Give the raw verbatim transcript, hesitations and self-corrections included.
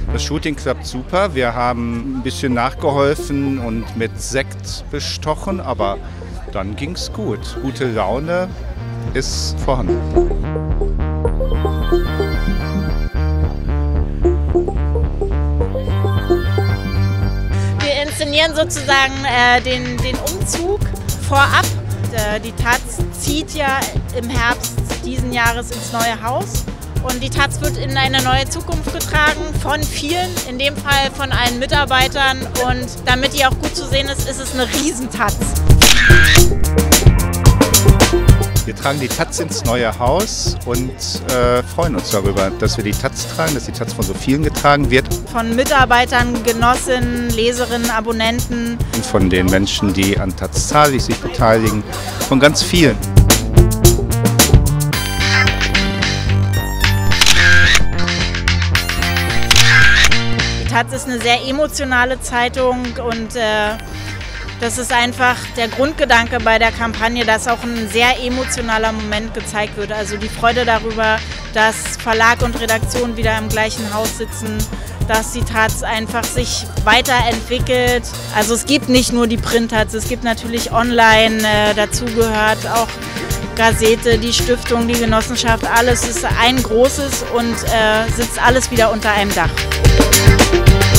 Das Shooting klappt super. Wir haben ein bisschen nachgeholfen und mit Sekt bestochen, aber dann ging's gut. Gute Laune ist vorhanden. Wir inszenieren sozusagen äh, den, den Umzug vorab. Äh, die Taz zieht ja im Herbst diesen Jahres ins neue Haus. Und die Taz wird in eine neue Zukunft getragen von vielen, in dem Fall von allen Mitarbeitern. Und damit die auch gut zu sehen ist, ist es eine Riesen-Taz. Wir tragen die Taz ins neue Haus und äh, freuen uns darüber, dass wir die Taz tragen, dass die Taz von so vielen getragen wird. Von Mitarbeitern, Genossinnen, Leserinnen, Abonnenten. Und von den Menschen, die an Taz zahlig sich beteiligen, von ganz vielen. Die Taz ist eine sehr emotionale Zeitung und äh, das ist einfach der Grundgedanke bei der Kampagne, dass auch ein sehr emotionaler Moment gezeigt wird. Also die Freude darüber, dass Verlag und Redaktion wieder im gleichen Haus sitzen, dass die Taz einfach sich weiterentwickelt. Also es gibt nicht nur die Print-Taz, es gibt natürlich online, äh, dazu gehört auch Gazette, die Stiftung, die Genossenschaft, alles ist ein großes und äh, sitzt alles wieder unter einem Dach.